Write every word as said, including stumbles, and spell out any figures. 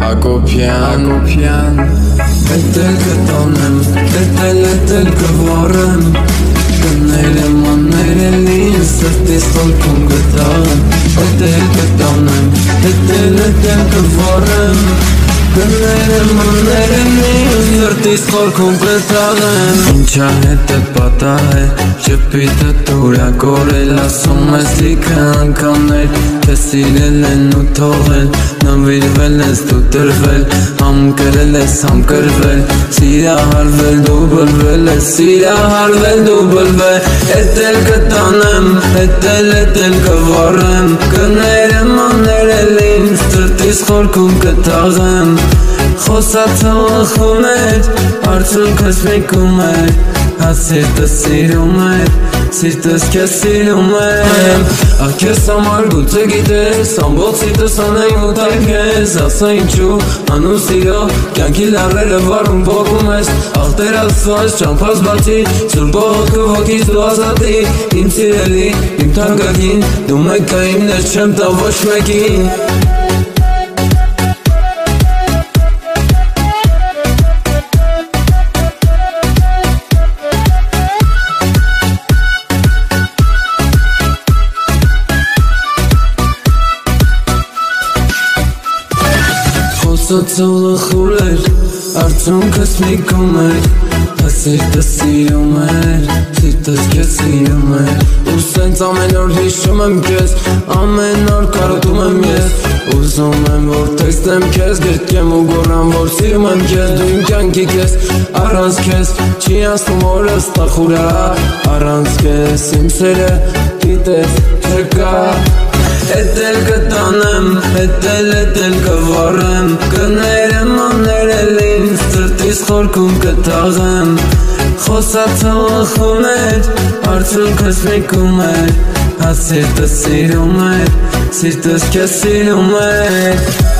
Հակոբյան, Հակոբյան Էտել կտանեմ, էտել էտել կվարեմ Կներեմ աներել ինձ սրտիս խորքում կտաղեմ Էտել կտանեմ, էտել էտել կվարեմ Կներեմ աներել ինձ սրտիս խորքում կտաղեմ Ինչա հետ էտ պատահել, ճպիտը տուրա կորել Ասում ես լիքը անգամներ, թե սիրել են ու թողել Նվիրվել ես դու տրվել, համ կրել ես, համ կրվել Սիրահարվել դու բլվել ես, սիրահարվել դու բլվել Էտել կտանեմ, էտել էտել կվարեմ Կներեմ աներել ինձ, սրտիս խորքում կտաղեմ Խոսացողը խում էր, արդյունքս մեկում էր Հա սիրտս սիրում էր, սիրտս կեզ սիրում եմ Ա կեզ համար գուցե գիտես, ամբողջ սիրտս անեմ ու տայք ես Ասա ինչու, անու սիրո, կյանքի լարերը վարում փոխում ես Աղտեր ասված, ճամփաս բացի, սուրբ ողոտքը ոգիս դու ազատի Իմ սիրելի, իմ թանկագին, դու մեկը իմն ես չեմ տա ոչ մեկին Խոսացողը խուլ էր, արդյունքս մեկում էր Հա սիրտս սիրում էր, սիրտս կեզ սիրում էր Ու սենց ամեն օր հիշում եմ կեզ, ամեն օր կարոտում եմ ես Ուզում եմ որ թեքստեմ կեզ, գրկեմ ու գորամ որ սիրում եմ կեզ Դու իմ կյանքի կեզ, առանց կեզ, չի անցնում օրս տախուրա Առանց կեզ իմ սերը, գիտես չկա Էտել կտանեմ, էտել էտել կվարեմ Կներեմ աներել ինձ, սրտիս խորքում կտաղեմ Խոսացողը խում էր, արդյունքս մեկում էր Հա սիրտս սիրում էր, սիրտս կեզ սիրում էր